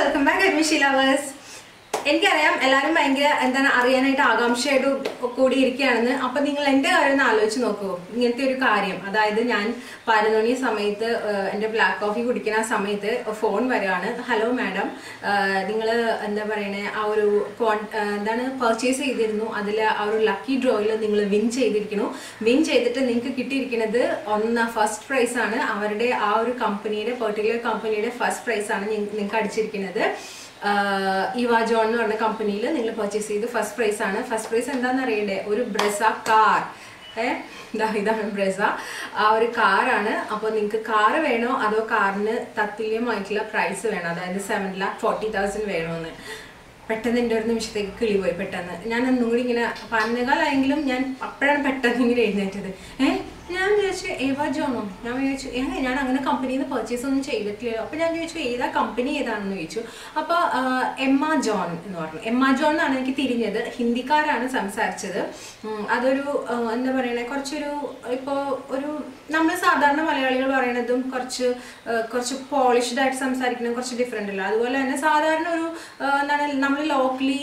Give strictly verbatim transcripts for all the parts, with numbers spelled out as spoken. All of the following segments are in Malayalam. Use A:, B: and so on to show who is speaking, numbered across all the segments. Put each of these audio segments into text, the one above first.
A: welcome back Admishi lovers. എനിക്കറിയാം എല്ലാവരും ഭയങ്കര എന്താണ് അറിയാനായിട്ട് ആകാംക്ഷയായിട്ട് കൂടി ഇരിക്കുകയാണെന്ന്. അപ്പൊ നിങ്ങൾ എന്റെ കാര്യം ഒന്ന് ആലോചിച്ച് നോക്കൂ. ഇങ്ങനത്തെ ഒരു കാര്യം, അതായത് ഞാൻ പതിനൊന്ന് മണി സമയത്ത് എന്റെ ബ്ലാക്ക് കോഫി കുടിക്കുന്ന ആ സമയത്ത് ഫോൺ വരികയാണ്. ഹലോ മാഡം, നിങ്ങൾ എന്താ പറയണേ, ആ ഒരു എന്താണ് പർച്ചേസ് ചെയ്തിരുന്നു, അതിൽ ആ ഒരു ലക്കി ഡ്രോയിൽ നിങ്ങൾ വിൻ ചെയ്തിരിക്കുന്നു. വിൻ ചെയ്തിട്ട് നിങ്ങൾക്ക് കിട്ടിയിരിക്കുന്നത് ഒന്ന് ഫസ്റ്റ് പ്രൈസ് ആണ്. അവരുടെ ആ ഒരു കമ്പനിയുടെ പെർട്ടിക്കുലർ കമ്പനിയുടെ ഫസ്റ്റ് പ്രൈസ് ആണ് നിങ്ങൾക്ക് അടിച്ചിരിക്കുന്നത്. ഇവാ ജോൺ എന്ന് പറഞ്ഞ കമ്പനിയിൽ നിങ്ങൾ പർച്ചേസ് ചെയ്ത് ഫസ്റ്റ് പ്രൈസ് ആണ്. ഫസ്റ്റ് പ്രൈസ് എന്താണെന്ന് അറിയണ്ടേ? ഒരു ബ്രെസ കാർ. ഏഹ് ഇതാണ് ബ്രെസ, ആ ഒരു കാറാണ്. അപ്പോൾ നിങ്ങൾക്ക് കാറ് വേണോ അതോ കാറിന് തത്തുല്യമായിട്ടുള്ള പ്രൈസ് വേണോ, അതായത് സെവൻ ലാക്ക് ഫോർട്ടി തൗസൻഡ് വേണമെന്ന് പെട്ടെന്ന് എൻ്റെ ഒരു നിമിഷത്തേക്ക് കിളി പോയി. പെട്ടെന്ന് ഞാൻ ഒന്നും കൂടി ഇങ്ങനെ പതിനേകാലായെങ്കിലും ഞാൻ അപ്പോഴാണ് പെട്ടെന്ന് ഇങ്ങനെ എഴുന്നേറ്റത്. ഏഹ് ഞാൻ ചോദിച്ചു ഏവാ ജോണോ? ഞാൻ ചോദിച്ചു ഏഹ് ഞാൻ അങ്ങനെ കമ്പനിയിൽ നിന്ന് പർച്ചേസ് ഒന്നും ചെയ്തിട്ടില്ലല്ലോ. അപ്പോൾ ഞാൻ ചോദിച്ചു ഏതാ കമ്പനി ഏതാണെന്ന് ചോദിച്ചു. അപ്പോൾ എമ്മ ജോൺ എന്ന് പറഞ്ഞു. എമ്മ ജോൺ എന്നാണ് എനിക്ക് തിരിഞ്ഞത്. ഹിന്ദിക്കാരാണ് സംസാരിച്ചത്. അതൊരു എന്താ പറയണേ, കുറച്ചൊരു ഇപ്പോൾ ഒരു നമ്മൾ സാധാരണ മലയാളികൾ പറയണതും കുറച്ച് കുറച്ച് പോളിഷ്ഡ് ആയിട്ട് സംസാരിക്കുന്നത് കുറച്ച് ഡിഫറെൻ്റ് അല്ല. അതുപോലെ തന്നെ സാധാരണ ഒരു എന്താണ് നമ്മൾ ലോക്കലി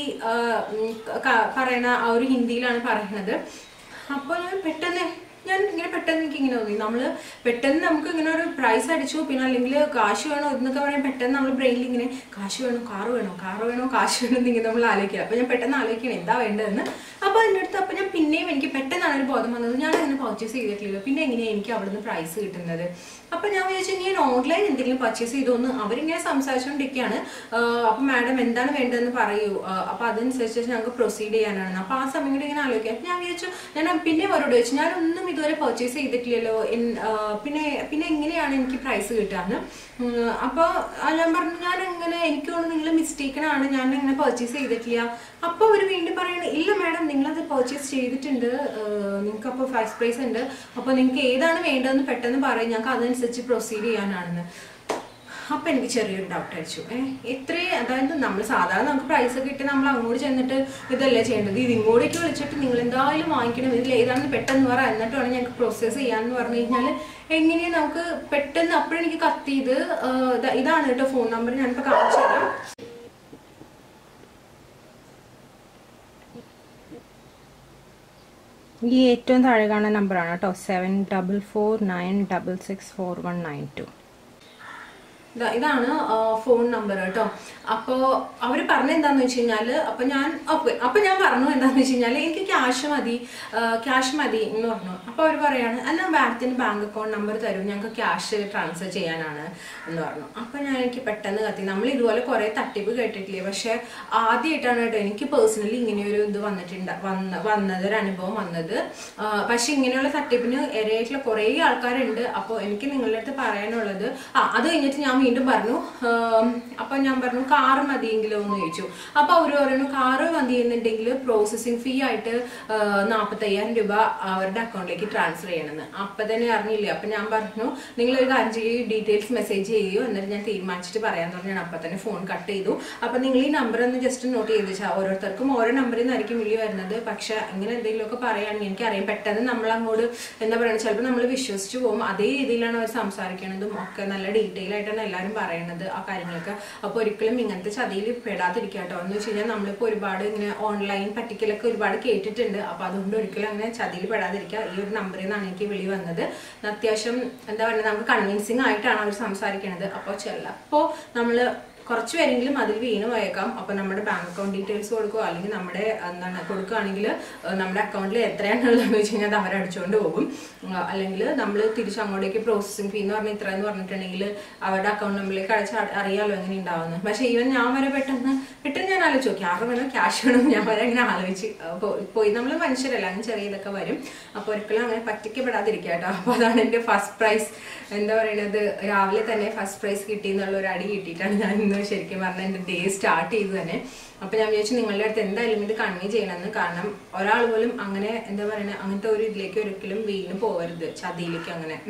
A: പറയണ ആ ഒരു ഹിന്ദിയിലാണ് പറയുന്നത്. അപ്പോൾ ഞാൻ പെട്ടെന്ന് ഞാൻ ഇങ്ങനെ പെട്ടെന്ന് എനിക്ക് ഇങ്ങനെ തോന്നി, നമ്മൾ പെട്ടെന്ന് നമുക്ക് ഇങ്ങനെ ഒരു പ്രൈസ് അടിച്ചു, പിന്നെ അല്ലെങ്കിൽ കാശ് വേണോ എന്നൊക്കെ പറയാൻ പെട്ടെന്ന് നമ്മൾ ബ്രെയിനിൽ ഇങ്ങനെ കാശ് വേണോ കാറ് വേണോ കാറ് വേണോ കാശ് വേണോ എന്നിങ്ങനെ നമ്മൾ ആലോചിക്കുക. അപ്പോൾ ഞാൻ പെട്ടെന്ന് ആലോചിക്കണം എന്താ വേണ്ടതെന്ന്. അപ്പോൾ അതിൻ്റെ അടുത്ത് അപ്പോൾ ഞാൻ പിന്നെയും എനിക്ക് പെട്ടെന്നാണ് ഒരു ബോധം വന്നത്, ഞാൻ അങ്ങനെ പർച്ചേസ് ചെയ്തിട്ടില്ലല്ലോ, പിന്നെ എങ്ങനെയാണ് എനിക്ക് അവിടുന്ന് പ്രൈസ് കിട്ടുന്നത്. അപ്പോൾ ഞാൻ വിചാരിച്ചു ഞാൻ ഓൺലൈൻ എന്തെങ്കിലും പർച്ചേസ് ചെയ്തോന്ന്. അവരിങ്ങനെ സംസാരിച്ചുകൊണ്ടിരിക്കുകയാണ്. അപ്പോൾ മാഡം എന്താണ് വേണ്ടതെന്ന് പറയൂ, അപ്പോൾ അതനുസരിച്ച് ഞങ്ങൾക്ക് പ്രൊസീഡ് ചെയ്യാനാണ്. അപ്പോൾ ആ സമയം കൂടി ഇങ്ങനെ ആലോചിക്കാം. ഞാൻ വിചാരിച്ചു ഞാൻ പിന്നെ അവരോട് ചോദിച്ചു ഞാനൊന്നും ഇതുവരെ പർച്ചേസ് ചെയ്തിട്ടില്ലല്ലോ, പിന്നെ പിന്നെ എങ്ങനെയാണ് എനിക്ക് പ്രൈസ് കിട്ടാന്ന്. അപ്പോൾ ഞാൻ പറഞ്ഞു ഞാൻ എങ്ങനെ, എനിക്ക് തോന്നുന്നു നിങ്ങൾ മിസ്റ്റേക്കനാണ്, ഞാൻ എങ്ങനെ പർച്ചേസ് ചെയ്തിട്ടില്ല. അപ്പോൾ അവർ വീണ്ടും പറയണ ഇല്ല മാഡം നിങ്ങളത് പർച്ചേസ് ചെയ്തിട്ടുണ്ട്, നിങ്ങൾക്ക് അപ്പോൾ ഫസ്റ്റ് പ്രൈസ് ഉണ്ട്, അപ്പോൾ നിങ്ങൾക്ക് ഏതാണ് വേണ്ടതെന്ന് പെട്ടെന്ന് പറയും, ഞങ്ങൾക്ക് അതനുസരിച്ച് പ്രൊസീഡ് ചെയ്യാനാണെന്ന്. അപ്പം എനിക്ക് ചെറിയൊരു ഡൗട്ട് അടിച്ചു. ഏഹ് എത്രയും അതായത് നമ്മൾ സാധാരണ നമുക്ക് പ്രൈസ് കിട്ടി നമ്മൾ അങ്ങോട്ട് ചെന്നിട്ട് ഇതല്ലേ ചെയ്യേണ്ടത്, ഇത് ഇങ്ങോട്ടേക്ക് വിളിച്ചിട്ട് നിങ്ങൾ എന്തായാലും വാങ്ങിക്കണം, ഇതിൽ ഏതാണെന്ന് പെട്ടെന്ന് പറ, എന്നിട്ട് വേണം ഞങ്ങൾക്ക് പ്രോസസ്സ് ചെയ്യാമെന്ന് പറഞ്ഞു കഴിഞ്ഞാൽ എങ്ങനെയാണ് നമുക്ക് പെട്ടെന്ന്. അപ്പോഴെനിക്ക് കത്തിയത് ഇതാണ് കേട്ടോ ഫോൺ നമ്പർ, ഞാനിപ്പോൾ കാണിച്ചു തരാം. ഈ ഏറ്റവും താഴെ കാണുന്ന നമ്പറാണ് കേട്ടോ, seven double four nine double six four one nine two. ഇതാണ് ഫോൺ നമ്പർ കേട്ടോ. അപ്പോൾ അവർ പറഞ്ഞ എന്താണെന്ന് വെച്ച് കഴിഞ്ഞാൽ, അപ്പം ഞാൻ ഓക്കെ അപ്പം ഞാൻ പറഞ്ഞു എന്താണെന്ന് വെച്ച് കഴിഞ്ഞാൽ എനിക്ക് ക്യാഷ് മതി ക്യാഷ് മതി എന്ന് പറഞ്ഞു. അപ്പോൾ അവർ പറയാണ് എന്നാൽ മാഡത്തിന് ബാങ്ക് അക്കൗണ്ട് നമ്പർ തരും, ഞങ്ങൾക്ക് ക്യാഷ് ട്രാൻസ്ഫർ ചെയ്യാനാണ് എന്ന് പറഞ്ഞു. അപ്പോൾ ഞാൻ എനിക്ക് പെട്ടെന്ന് കത്തി. നമ്മൾ ഇതുപോലെ കുറേ തട്ടിപ്പ് കേട്ടിട്ടില്ലേ, പക്ഷേ ആദ്യമായിട്ടാണ് കേട്ടോ എനിക്ക് പേഴ്സണലി ഇങ്ങനെയൊരു ഇത് വന്നിട്ടുണ്ട് വന്ന വന്നത് ഒരു അനുഭവം വന്നത്. പക്ഷെ ഇങ്ങനെയുള്ള തട്ടിപ്പിന് ഇരയായിട്ടുള്ള കുറേ ആൾക്കാരുണ്ട്. അപ്പോൾ എനിക്ക് നിങ്ങളുടെ അടുത്ത് പറയാനുള്ളത്, ആ അത് കഴിഞ്ഞിട്ട് ഞാൻ വീണ്ടും പറഞ്ഞു. അപ്പൊ ഞാൻ പറഞ്ഞു കാറ് മതിയെങ്കിലോ എന്ന് ചോദിച്ചു. അപ്പൊ അവര് പറയുന്നു കാറ് മതി എന്നുണ്ടെങ്കിൽ പ്രോസസ്സിംഗ് ഫീ ആയിട്ട് നാൽപ്പത്തി അയ്യായിരം രൂപ അവരുടെ അക്കൗണ്ടിലേക്ക് ട്രാൻസ്ഫർ ചെയ്യണമെന്ന്. അപ്പൊ തന്നെ അറിഞ്ഞില്ലേ. അപ്പൊ ഞാൻ പറഞ്ഞു നിങ്ങളൊരു കാര്യം ചെയ്യും, ഡീറ്റെയിൽസ് മെസ്സേജ് ചെയ്യൂ, എന്നിട്ട് ഞാൻ തീരുമാനിച്ചിട്ട് പറയാൻ പറഞ്ഞു. ഞാൻ അപ്പൊ തന്നെ ഫോൺ കട്ട് ചെയ്തു. അപ്പൊ നിങ്ങൾ ഈ നമ്പർ ഒന്ന് ജസ്റ്റ് നോട്ട് ചെയ്ത് വെച്ചാൽ ഓരോരുത്തർക്കും ഓരോ നമ്പറിൽ നിന്നായിരിക്കും വിളി വരുന്നത്. പക്ഷെ അങ്ങനെ എന്തെങ്കിലുമൊക്കെ പറയുകയാണെങ്കിൽ എനിക്കറിയാം പെട്ടെന്ന് നമ്മൾ അങ്ങോട്ട് എന്താ പറയുക, ചിലപ്പോൾ നമ്മൾ വിശ്വസിച്ച് പോകും. അതേ രീതിയിലാണ് അവർ സംസാരിക്കണതും ഒക്കെ നല്ല ഡീറ്റെയിൽ ആയിട്ടാണ് എല്ലാവരും പറയുന്നത് ആ കാര്യങ്ങളൊക്കെ. അപ്പോൾ ഒരിക്കലും ഇങ്ങനത്തെ ചതിയിൽ പെടാതിരിക്കുക കേട്ടോ. എന്ന് വെച്ച് കഴിഞ്ഞാൽ നമ്മളിപ്പോൾ ഒരുപാട് ഇങ്ങനെ ഓൺലൈൻ പറ്റിക്കലൊക്കെ ഒരുപാട് കേട്ടിട്ടുണ്ട്. അപ്പോൾ അതുകൊണ്ട് ഒരിക്കലും അങ്ങനെ ചതിയിൽ പെടാതിരിക്കുക. ഈ ഒരു നമ്പറിൽ നിന്നാണ് എനിക്ക് വിളി വന്നത്. അത്യാവശ്യം എന്താ പറയുക, നമുക്ക് കൺവിൻസിങ് ആയിട്ടാണ് അവർ സംസാരിക്കുന്നത്. അപ്പോൾ ചിലപ്പോൾ നമ്മൾ കുറച്ച് പേരെങ്കിലും അതിൽ വീണ് പോയേക്കാം. അപ്പോൾ നമ്മുടെ ബാങ്ക് അക്കൗണ്ട് ഡീറ്റെയിൽസ് കൊടുക്കുക, അല്ലെങ്കിൽ നമ്മുടെ എന്താണ് കൊടുക്കുകയാണെങ്കിൽ നമ്മുടെ അക്കൗണ്ടിൽ എത്രയാണുള്ളതെന്ന് വെച്ച് കഴിഞ്ഞാൽ അത് അവരടിച്ചുകൊണ്ട് പോകും. അല്ലെങ്കിൽ നമ്മൾ തിരിച്ച് അങ്ങോട്ടേക്ക് പ്രോസസ്സിംഗ് ഫീ എന്ന് പറഞ്ഞാൽ ഇത്ര എന്ന് പറഞ്ഞിട്ടുണ്ടെങ്കിൽ അവരുടെ അക്കൗണ്ട് നമ്പറിലേക്ക് അടച്ച് അറിയാമല്ലോ എങ്ങനെ ഉണ്ടാവുന്നത്. പക്ഷേ ഈവൻ ഞാൻ വരെ പെട്ടെന്ന് പെട്ടെന്ന് ഞാൻ ആലോചിച്ചു ക്യാഷ് വേണം ക്യാഷ് വേണം ഞാൻ വരെ അങ്ങനെ ആലോചിച്ച് പോയി. നമ്മൾ മനുഷ്യരല്ല, അങ്ങനെ ചെറിയ ഇതൊക്കെ വരും. അപ്പോൾ ഒരിക്കലും അങ്ങനെ പറ്റിക്കപ്പെടാതിരിക്കുക കേട്ടോ. അപ്പോൾ അതാണ് എൻ്റെ ഫസ്റ്റ് പ്രൈസ്. എന്താ പറയുന്നത്, രാവിലെ തന്നെ ഫസ്റ്റ് പ്രൈസ് കിട്ടി എന്നുള്ള ഒരു അടി കിട്ടിയിട്ടാണ് ഞാൻ ഇന്ന് ശരിക്കും പറഞ്ഞാൽ എൻ്റെ ഡേ സ്റ്റാർട്ട് ചെയ്തു തന്നെ. അപ്പോൾ ഞാൻ വിചാരിച്ചു നിങ്ങളുടെ അടുത്ത് എന്തായാലും ഇത് കൺവേ ചെയ്യണമെന്ന്. കാരണം ഒരാൾ പോലും അങ്ങനെ എന്താ പറയുക അങ്ങനത്തെ ഒരു ഇതിലേക്ക് ഒരിക്കലും വീണ് പോകരുത്, ചതിയിലേക്ക് അങ്ങനെ.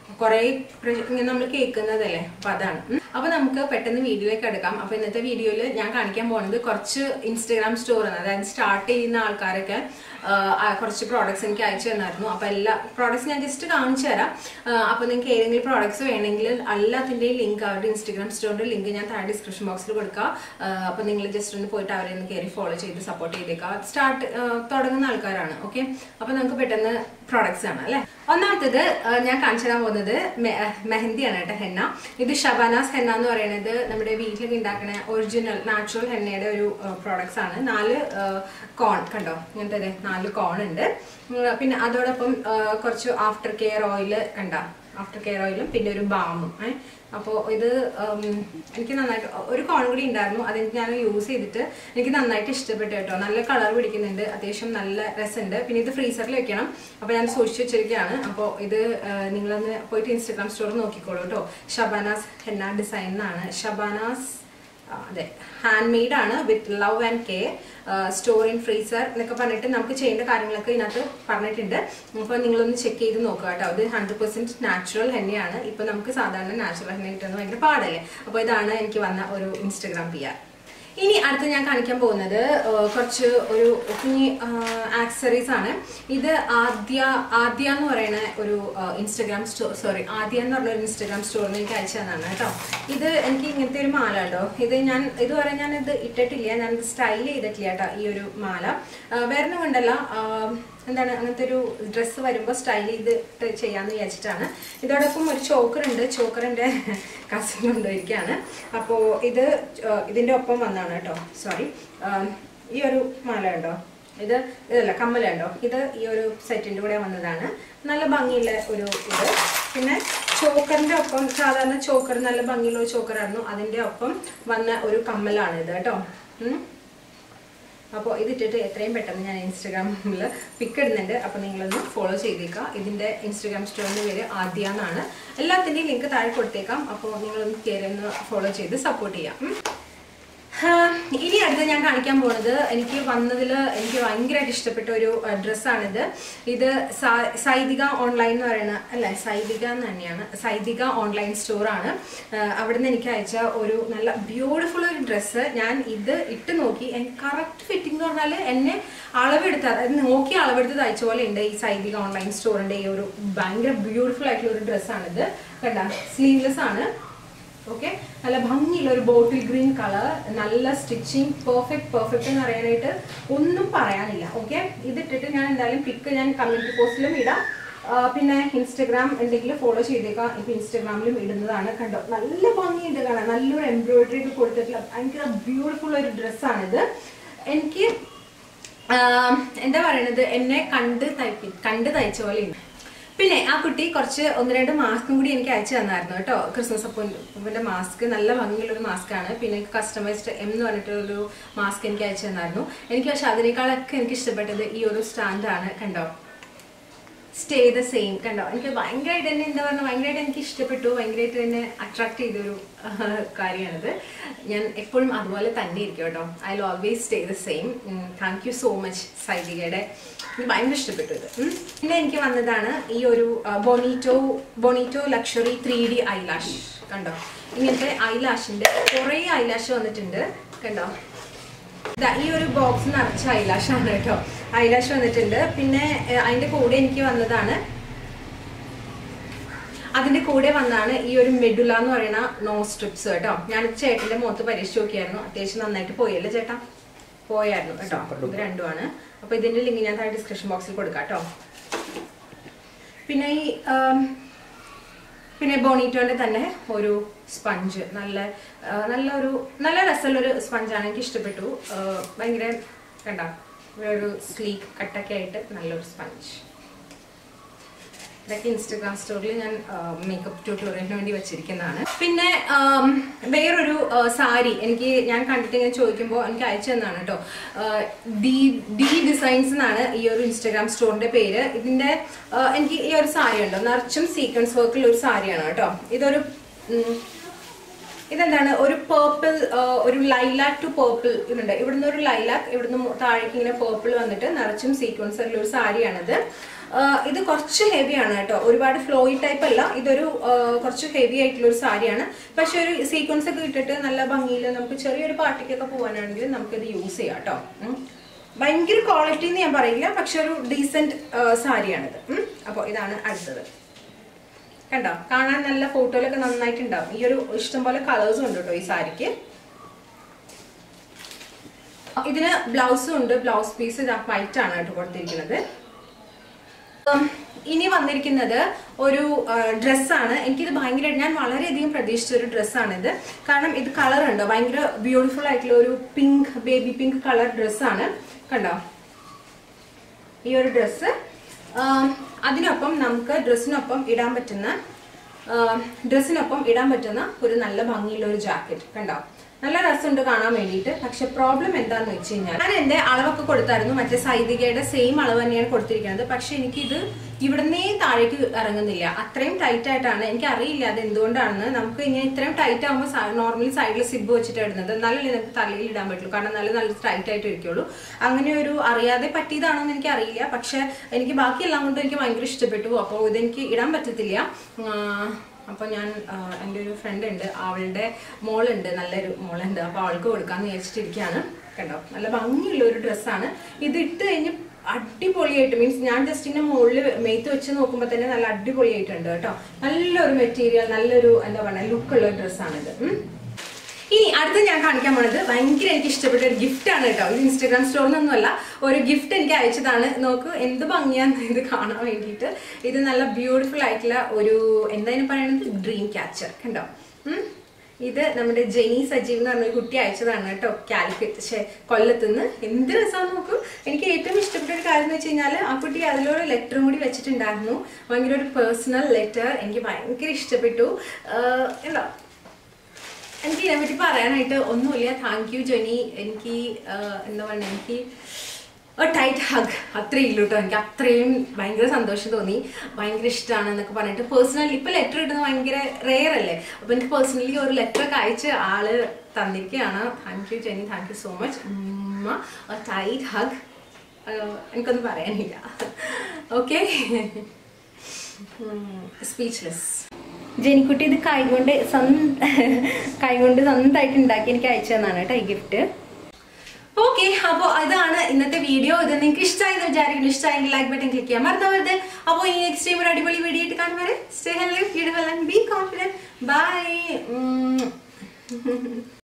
A: കുറെ ഇങ്ങനെ നമ്മൾ കേൾക്കുന്നതല്ലേ, അപ്പൊ അതാണ്. അപ്പൊ നമുക്ക് പെട്ടെന്ന് വീഡിയോയിലേക്ക് എടുക്കാം. അപ്പൊ ഇന്നത്തെ വീഡിയോയിൽ ഞാൻ കാണിക്കാൻ പോകുന്നത് കുറച്ച് ഇൻസ്റ്റാഗ്രാം സ്റ്റോറാണ്. അതായത് സ്റ്റാർട്ട് ചെയ്യുന്ന ആൾക്കാരൊക്കെ കുറച്ച് പ്രോഡക്ട്സ് എനിക്ക് അയച്ചു തന്നായിരുന്നു. അപ്പൊ എല്ലാ പ്രോഡക്ട്സ് ഞാൻ ജസ്റ്റ് കാണിച്ചു തരാം. അപ്പൊ നിങ്ങൾക്ക് ഏതെങ്കിലും പ്രോഡക്ട്സ് വേണമെങ്കിൽ എല്ലാത്തിന്റെയും ലിങ്ക്, അവരുടെ ഇൻസ്റ്റാഗ്രാം സ്റ്റോറിന്റെ ലിങ്ക് ഞാൻ താഴെ ഡിസ്ക്രിപ്ഷൻ ബോക്സിൽ കൊടുക്കാം. അപ്പൊ നിങ്ങൾ ജസ്റ്റ് ഒന്ന് പോയിട്ട് അവരെ ഒന്ന് കയറി ഫോളോ ചെയ്ത് സപ്പോർട്ട് ചെയ്തേക്കാം. സ്റ്റാർട്ട് തുടങ്ങുന്ന ആൾക്കാരാണ്. ഓക്കെ, അപ്പൊ നമുക്ക് പെട്ടെന്ന് പ്രോഡക്ട്സ് ആണ് അല്ലെ. ഒന്നാമത്തേത് ഞാൻ കാണിച്ചു തരാൻ പോകുന്നത് മെഹന്തിയാണ് കേട്ടോ, ഹെന്ന. ഇത് ഷബാനാസ് ഹെന്ന എന്ന് പറയുന്നത് നമ്മുടെ വീട്ടിലൊക്കെ ഉണ്ടാക്കുന്ന ഒറിജിനൽ നാച്ചുറൽ ഹെന്നയുടെ ഒരു പ്രോഡക്ട്സ് ആണ്. നാല് കോൺ കണ്ടോ, ഇങ്ങനത്തെ നാല് കോൺ ഉണ്ട്. പിന്നെ അതോടൊപ്പം കുറച്ച് ആഫ്റ്റർ കെയർ ഓയില് കണ്ട, ആഫ്റ്റർ കെയർ ഓയിലും പിന്നെ ഒരു ബാമും. ഏഹ് അപ്പോൾ ഇത് എനിക്ക് നന്നായിട്ട് ഒരു കോൺ കൂടി ഉണ്ടായിരുന്നു, അതെനിക്ക് ഞാൻ യൂസ് ചെയ്തിട്ട് എനിക്ക് നന്നായിട്ട് ഇഷ്ടപ്പെട്ടു കേട്ടോ. നല്ല കളർ പിടിക്കുന്നുണ്ട്, അത്യാവശ്യം നല്ല രസമുണ്ട്. പിന്നെ ഇത് ഫ്രീസറിൽ വെക്കണം, അപ്പോൾ ഞാൻ സൂക്ഷിച്ച് വെച്ചിരിക്കുകയാണ്. അപ്പോൾ ഇത് നിങ്ങളൊന്ന് പോയിട്ട് ഇൻസ്റ്റാഗ്രാം സ്റ്റോറിൽ നോക്കിക്കോളൂ കേട്ടോ. ഷബാനാസ് ഹെന്ന ഡിസൈൻ എന്നാണ്. ഷബാനാസ് അതെ, ഹാൻഡ് മെയ്ഡ് ആണ്, with love and care, store in freezer എന്നൊക്കെ പറഞ്ഞിട്ട് നമുക്ക് ചെയ്യേണ്ട കാര്യങ്ങളൊക്കെ ഇതിനകത്ത് പറഞ്ഞിട്ടുണ്ട്. അപ്പോൾ നിങ്ങളൊന്ന് ചെക്ക് ചെയ്ത് നോക്കുക കേട്ടോ. ഇത് ഹൺഡ്രഡ് പെർസെന്റ് നാച്ചുറൽ ഹെന്നയാണ്. ഇപ്പൊ നമുക്ക് സാധാരണ നാച്ചുറൽ ഹെന്ന കിട്ടുന്നത് ഭയങ്കര പാടല്ലേ. അപ്പോൾ ഇതാണ് എനിക്ക് വന്ന ഒരു ഇൻസ്റ്റഗ്രാം പി ആർ. ഇനി അടുത്ത് ഞാൻ കാണിക്കാൻ പോകുന്നത് കുറച്ച് ഒരു കുഞ്ഞി ആക്സസറീസ് ആണ്. ഇത് ആദ്യ ആദ്യ എന്ന് പറയുന്ന ഒരു ഇൻസ്റ്റഗ്രാം സ്റ്റോർ സോറി ആദ്യ എന്ന് പറഞ്ഞ ഒരു ഇൻസ്റ്റഗ്രാം സ്റ്റോറിന് എനിക്ക് അയച്ചു തന്നാണ് കേട്ടോ. ഇത് എനിക്ക് ഇങ്ങനത്തെ ഒരു മാല കേട്ടോ. ഇത് ഞാൻ ഇതുവരെ ഞാൻ ഇത് ഇട്ടിട്ടില്ല, ഞാൻ ഇത് സ്റ്റൈൽ ചെയ്തിട്ടില്ല കേട്ടോ. ഈ ഒരു മാല വേറെ ഒന്നും കൊണ്ടല്ല, എന്താണ് അങ്ങനത്തെ ഒരു ഡ്രസ്സ് വരുമ്പോൾ സ്റ്റൈൽ ചെയ്തിട്ട് ചെയ്യാമെന്ന് വിചാരിച്ചിട്ടാണ്. ഇതോടൊപ്പം ഒരു ചോക്കർ ഉണ്ട്, ചോക്കറിൻ്റെ കസിൻ കൊണ്ടുപോയിരിക്കുകയാണ്. അപ്പോൾ ഇത് ഇതിൻ്റെ ഒപ്പം വന്നാണ് കേട്ടോ. സോറി, ഈ ഒരു മാല ഉണ്ടോ, ഇത് ഇതല്ല കമ്മലുണ്ടോ, ഇത് ഈ ഒരു സെറ്റിൻ്റെ കൂടെ വന്നതാണ്. നല്ല ഭംഗിയുള്ള ഒരു ഇത്. പിന്നെ ചോക്കറിൻ്റെ ഒപ്പം, സാധാരണ ചോക്കർ നല്ല ഭംഗിയുള്ള ഒരു ചോക്കറായിരുന്നു, അതിൻ്റെ ഒപ്പം വന്ന ഒരു കമ്മലാണ് ഇത് കേട്ടോ. അപ്പോൾ ഇതിട്ടിട്ട് എത്രയും പെട്ടെന്ന് ഞാൻ ഇൻസ്റ്റാഗ്രാമിൽ പിക്ക് ഇടുന്നുണ്ട്. അപ്പോൾ നിങ്ങളൊന്ന് ഫോളോ ചെയ്തേക്കാം. ഇതിൻ്റെ ഇൻസ്റ്റാഗ്രാം സ്റ്റോറിൻ്റെ പേര് ആദ്യ എന്നാണ്. എല്ലാത്തിൻ്റെയും ലിങ്ക് താഴെ കൊടുത്തേക്കാം. അപ്പോൾ നിങ്ങളൊന്ന് കയറി ഒന്ന് ഫോളോ ചെയ്ത് സപ്പോർട്ട് ചെയ്യാം. ഇനി അടുത്ത് ഞാൻ കാണിക്കാൻ പോകുന്നത് എനിക്ക് വന്നതിൽ എനിക്ക് ഭയങ്കരമായിട്ട് ഇഷ്ടപ്പെട്ട ഒരു ഡ്രസ്സാണിത്. ഇത് സൈദിക ഓൺലൈൻ എന്ന് പറയുന്ന അല്ലേ, സൈദിക എന്ന് തന്നെയാണ്, സൈദിക ഓൺലൈൻ സ്റ്റോറാണ്. അവിടെ നിന്ന് എനിക്ക് അയച്ച ഒരു നല്ല ബ്യൂട്ടിഫുൾ ഒരു ഡ്രസ്സ്. ഞാൻ ഇത് ഇട്ട് നോക്കി, എനിക്ക് കറക്റ്റ് ഫിറ്റിംഗ് എന്ന് പറഞ്ഞാൽ എന്നെ അളവെടുത്ത്, അതായത് നോക്കി അളവെടുത്ത് തയ്ച്ച പോലെ ഉണ്ട് ഈ സൈദിക ഓൺലൈൻ സ്റ്റോറിൻ്റെ ഈ ഒരു ഭയങ്കര ബ്യൂട്ടിഫുൾ ആയിട്ടുള്ള ഒരു ഡ്രസ്സാണിത്. കണ്ട, സ്ലീവ്ലെസ് ആണ്. ഓക്കെ, നല്ല ഭംഗിയുള്ള ഒരു ബോട്ടിൽ ഗ്രീൻ കളർ, നല്ല സ്റ്റിച്ചിങ്, പെർഫെക്റ്റ് പെർഫെക്റ്റ് എന്ന് പറയാനായിട്ട് ഒന്നും പറയാനില്ല. ഓക്കെ, ഇതിട്ടിട്ട് ഞാൻ എന്തായാലും പിക്ക് ഞാൻ കമ്മ്യൂണിറ്റി പോസ്റ്റിലും ഇടാം. പിന്നെ ഇൻസ്റ്റഗ്രാം എന്തെങ്കിലും ഫോളോ ചെയ്തേക്കാം. ഇപ്പം ഇൻസ്റ്റഗ്രാമിലും ഇടുന്നതാണ്. കണ്ടോ, നല്ല ഭംഗിയുണ്ട് കാണാൻ, നല്ലൊരു എംബ്രോയിഡറി ഒക്കെ കൊടുത്തിട്ടുള്ള ഭയങ്കര ബ്യൂട്ടിഫുൾ ഒരു ഡ്രസ്സാണിത്. എനിക്ക് എന്താ പറയണത്, എന്നെ കണ്ട് തയ്പ്പി കണ്ട് തയ്ച്ച പോലെ ഉണ്ട്. പിന്നെ ആ കുട്ടി കുറച്ച് ഒന്ന് രണ്ട് മാസ്കും കൂടി എനിക്ക് അയച്ചു തന്നായിരുന്നു കേട്ടോ. ക്രിസ്മസ് അപ്പൂൻ്റെ മാസ്ക്, നല്ല ഭംഗിയുള്ളൊരു മാസ്കാണ്. പിന്നെ കസ്റ്റമൈസ്ഡ് എം എന്ന് പറഞ്ഞിട്ടൊരു മാസ്ക് എനിക്ക് അയച്ചു തന്നായിരുന്നു. എനിക്ക് പക്ഷെ അതിനേക്കാളൊക്കെ എനിക്ക് ഇഷ്ടപ്പെട്ടത് ഈ ഒരു സ്റ്റാൻഡാണ്. കണ്ടോ, സ്റ്റേ ദ സെയിം. കണ്ടോ, എനിക്ക് ഭയങ്കരമായിട്ട് തന്നെ എന്താ പറയുക, ഭയങ്കരമായിട്ട് എനിക്ക് ഇഷ്ടപ്പെട്ടു, ഭയങ്കരമായിട്ട് തന്നെ അട്രാക്ട് ചെയ്തൊരു കാര്യമാണിത്. ഞാൻ എപ്പോഴും അതുപോലെ തന്നെ ഇരിക്കും കേട്ടോ. I will always stay the same. Thank you so much സൈദികയുടെ, എനിക്ക് ഭയങ്കര ഇഷ്ടപ്പെട്ടു ഇത്. പിന്നെ എനിക്ക് വന്നതാണ് ഈ ഒരു bonito bonito luxury three D eyelash. കണ്ടോ, ഇങ്ങനത്തെ ഐലാഷിൻ്റെ കുറേ ഐലാഷ് വന്നിട്ടുണ്ട്. കണ്ടോ, ഈ ഒരു ബോക്സ് നിറച്ച ഐലാഷാണ് കേട്ടോ. ഐലാഷ് വന്നിട്ടുണ്ട്. പിന്നെ അതിൻ്റെ കൂടെ എനിക്ക് വന്നതാണ് അതിൻ്റെ കൂടെ വന്നാണ് ഈ ഒരു മെഡുല എന്ന് പറയുന്ന നോ സ്ട്രിപ്സ് കേട്ടോ. ഞാൻ ചേട്ടൻ്റെ മുഖത്ത് പരീക്ഷിച്ച് നോക്കിയായിരുന്നു, അത്യാവശ്യം നന്നായിട്ട് പോയല്ലേ ചേട്ടാ, പോയായിരുന്നു കേട്ടോ. ഇത് രണ്ടുമാണ്. അപ്പോൾ ഇതിൻ്റെ ലിങ്ക് ഞാൻ താഴെ ഡിസ്ക്രിപ്ഷൻ ബോക്സിൽ കൊടുക്കാം കേട്ടോ. പിന്നെ ഈ പിന്നെ ബോണീറ്റോൻ്റെ തന്നെ ഒരു സ്പഞ്ച്, നല്ല നല്ലൊരു നല്ല രസമുള്ളൊരു സ്പഞ്ചാണ്, എനിക്ക് ഇഷ്ടപ്പെട്ടു. ഭയങ്കര കണ്ട ഒരു സ്ലീക്ക് കട്ടൊക്കെ ആയിട്ട് നല്ലൊരു സ്പഞ്ച്. ഇതൊക്കെ ഇൻസ്റ്റഗ്രാം സ്റ്റോറിൽ ഞാൻ മേക്കപ്പ് ട്യൂട്ടോറിയലിന് വേണ്ടി വെച്ചിരിക്കുന്നതാണ്. പിന്നെ വേറൊരു സാരി എനിക്ക് ഞാൻ കണ്ടിട്ട് ഇങ്ങനെ ചോദിക്കുമ്പോൾ എനിക്ക് അയച്ചു തന്നാണ് കേട്ടോ. ഡി ഡി ഡിസൈൻസ് എന്നാണ് ഈ ഒരു ഇൻസ്റ്റഗ്രാം സ്റ്റോറിന്റെ പേര്. ഇതിന്റെ എനിക്ക് ഈ ഒരു സാരി ഉണ്ടോ, നിറച്ചും സീക്വൻസ് വർക്കുള്ള ഒരു സാരിയാണ് കേട്ടോ. ഇതൊരു ഇതെന്താണ്, ഒരു പേർപ്പിൾ, ഒരു ലൈലാക്ക് ടു പേർപ്പിൾ ഇതുണ്ട്. ഇവിടുന്ന് ഒരു ലൈലാക്ക്, ഇവിടുന്ന് താഴേക്ക് ഇങ്ങനെ പേർപ്പിൾ വന്നിട്ട് നിറച്ചും സീക്വൻസ് ഉള്ള ഒരു സാരിയാണിത്. ഇത് കുറച്ച് ഹെവിയാണ് കേട്ടോ, ഒരുപാട് ഫ്ലോയി ടൈപ്പ് അല്ല, ഇതൊരു കുറച്ച് ഹെവി ആയിട്ടുള്ള ഒരു സാരിയാണ്. പക്ഷെ ഒരു സീക്വൻസ് ഒക്കെ ഇട്ടിട്ട് നല്ല ഭംഗിയിൽ നമുക്ക് ചെറിയൊരു പാർട്ടിക്കൊക്കെ പോകാനാണെങ്കിൽ നമുക്കിത് യൂസ് ചെയ്യാം കേട്ടോ. ഭയങ്കര ക്വാളിറ്റി എന്ന് ഞാൻ പറയില്ല, പക്ഷെ ഒരു ഡീസെന്റ് സാരിയാണിത്. അപ്പോൾ ഇതാണ് അടുത്തത്. കണ്ടോ, കാണാൻ നല്ല ഫോട്ടോയിലൊക്കെ നന്നായിട്ടുണ്ടാവും. ഈ ഒരു ഇഷ്ടംപോലെ കളേഴ്സും ഉണ്ട് കേട്ടോ ഈ സാരിക്ക്. ഇതിന് ബ്ലൗസും ഉണ്ട്, ബ്ലൗസ് പീസ് ഇത് വൈറ്റ് ആണ് കേട്ടോ കൊടുത്തിരിക്കുന്നത്. ഇനി വന്നിരിക്കുന്നത് ഒരു ഡ്രസ്സാണ്. എനിക്കിത് ഭയങ്കര, ഞാൻ വളരെയധികം പ്രതീക്ഷിച്ച ഒരു ഡ്രസ്സാണിത്. കാരണം ഇത് കളർ ഉണ്ട്, ഭയങ്കര ബ്യൂട്ടിഫുൾ ആയിട്ടുള്ള ഒരു പിങ്ക്, ബേബി പിങ്ക് കളർ ഡ്രസ്സാണ്. കണ്ടോ ഈ ഒരു ഡ്രസ്സ്. അതിനൊപ്പം നമുക്ക് ഡ്രസ്സിനൊപ്പം ഇടാൻ പറ്റുന്ന ഡ്രസ്സിനൊപ്പം ഇടാൻ പറ്റുന്ന ഒരു നല്ല ഭംഗിയുള്ള ഒരു ജാക്കറ്റ്. കണ്ടോ, നല്ല രസമുണ്ട് കാണാൻ വേണ്ടിയിട്ട്. പക്ഷെ പ്രോബ്ലം എന്താന്ന് വെച്ച് കഴിഞ്ഞാൽ, ഞാൻ എന്റെ അളവൊക്കെ കൊടുത്തായിരുന്നു, മറ്റേ സൈദികയുടെ സെയിം അളവ് തന്നെയാണ് കൊടുത്തിരിക്കുന്നത്. പക്ഷെ എനിക്കിത് ഇവിടുന്നേ താഴേക്ക് ഇറങ്ങുന്നില്ല, അത്രയും ടൈറ്റ് ആയിട്ടാണ്. എനിക്ക് അറിയില്ല അത് എന്തുകൊണ്ടാണെന്ന്. നമുക്ക് ഇങ്ങനെ ഇത്രയും ടൈറ്റ് ആകുമ്പോൾ നോർമലി സൈഡിൽ സിബ് വെച്ചിട്ട് ഇടുന്നത്, എന്നാലും നമുക്ക് തലയിൽ ഇടാൻ പറ്റുള്ളൂ, കാരണം നല്ല നല്ല ടൈറ്റ് ആയിട്ട് ഇരിക്കുള്ളൂ. അങ്ങനെ ഒരു അറിയാതെ പറ്റിയതാണെന്ന് എനിക്ക് അറിയില്ല. പക്ഷെ എനിക്ക് ബാക്കിയെല്ലാം കൊണ്ടും എനിക്ക് ഭയങ്കര ഇഷ്ടപ്പെട്ടു. അപ്പോൾ ഇതെനിക്ക് ഇടാൻ പറ്റത്തില്ല. അപ്പോൾ ഞാൻ എൻ്റെ ഒരു ഫ്രണ്ട് ഉണ്ട്, അവളുടെ മോളുണ്ട്, നല്ലൊരു മോളുണ്ട്, അപ്പോൾ അവൾക്ക് കൊടുക്കാമെന്ന് വിചാരിച്ചിട്ടിരിക്കുകയാണ്. കണ്ടോ, നല്ല ഭംഗിയുള്ള ഒരു ഡ്രസ്സാണ്. ഇത് ഇട്ട് കഴിഞ്ഞ് അടിപൊളിയായിട്ട്, മീൻസ് ഞാൻ ജസ്റ്റ് ഇങ്ങനെ മുകളിൽ മെയ്ത്ത് വെച്ച് നോക്കുമ്പോൾ തന്നെ നല്ല അടിപൊളിയായിട്ടുണ്ട് കേട്ടോ. നല്ലൊരു മെറ്റീരിയൽ, നല്ലൊരു എന്താ പറയുക ലുക്കുള്ള ഡ്രസ്സാണിത്. ഇനി അടുത്ത് ഞാൻ കാണിക്കാൻ പോണത് ഭയങ്കര എനിക്ക് ഇഷ്ടപ്പെട്ട ഒരു ഗിഫ്റ്റ് ആണ് കേട്ടോ. ഇത് ഇൻസ്റ്റാഗ്രാം സ്റ്റോറിനൊന്നുമല്ല, ഒരു ഗിഫ്റ്റ് എനിക്ക് അയച്ചതാണ്. നോക്ക് എന്ത് ഭംഗിയാന്ന് ഇത് കാണാൻ വേണ്ടിയിട്ട്. ഇത് നല്ല ബ്യൂട്ടിഫുൾ ആയിട്ടുള്ള ഒരു എന്തായാലും പറയുന്നത് ഡ്രീം ക്യാച്ചർ. കണ്ടോ, ഇത് നമ്മുടെ ജെനി സജീവ് എന്ന് പറഞ്ഞ കുട്ടി അയച്ചതാണ് കേട്ടോ, കാലിക്കറ്റ് പക്ഷേ കൊല്ലത്തുനിന്ന്. എന്ത് രസമാണെന്ന് നോക്കൂ. എനിക്ക് ഏറ്റവും ഇഷ്ടപ്പെട്ട ഒരു കാര്യം എന്ന് വെച്ച് കഴിഞ്ഞാൽ, ആ കുട്ടി അതിലൊരു ലെറ്ററും കൂടി വെച്ചിട്ടുണ്ടായിരുന്നു, ഭയങ്കര ഒരു പേഴ്സണൽ ലെറ്റർ. എനിക്ക് ഭയങ്കര ഇഷ്ടപ്പെട്ടു. എന്താ എനിക്ക് ഇതിനെപ്പറ്റി പറയാനായിട്ട് ഒന്നുമില്ല. Thank you Jenny. എനിക്ക് എന്താ പറയുക, എനിക്ക് ടൈറ്റ് ഹഗ് അത്രേ ഇല്ലൂ കേട്ടോ. എനിക്ക് അത്രയും ഭയങ്കര സന്തോഷം തോന്നി, ഭയങ്കര ഇഷ്ടമാണ് എന്നൊക്കെ പറഞ്ഞിട്ട്. പേഴ്സണലി ഇപ്പം ലെറ്റർ ഇടുന്നത് ഭയങ്കര റെയർ അല്ലേ, അപ്പം എനിക്ക് പേഴ്സണലി ഒരു ലെറ്റർ ഒക്കെ അയച്ച് ആള് തന്നിരിക്കുകയാണ്. Thank you Jenny, thank you so much. Tight hug. എനിക്കൊന്നും പറയാനില്ല. Okay, speechless. ജെനിക്കുട്ടി ഇത് കൈകൊണ്ട് സ്വന്ത കൈകൊണ്ട് സ്വന്തമായിട്ട് ഉണ്ടാക്കി എനിക്ക് അയച്ചു തന്നാണ് കേട്ടോ ഈ ഗിഫ്റ്റ്. ഓക്കെ, അപ്പോൾ ഇതാണ് ഇന്നത്തെ വീഡിയോ. ഇത് നിങ്ങൾക്ക് ഇഷ്ടമായെന്ന് വിചാരിക്കുന്നു. ഇഷ്ടമായെങ്കിൽ ലൈക്ക് ബട്ടൺ ക്ലിക്ക് ചെയ്യാൻ മറന്നവരുത്. അപ്പോൾ ഈ നെക്സ്റ്റ് ടൈം ഒരു അടിപൊളി വീഡിയോ ആയിട്ട് കാണുമ്പോൾ stay healthy, beautiful and be confident. By.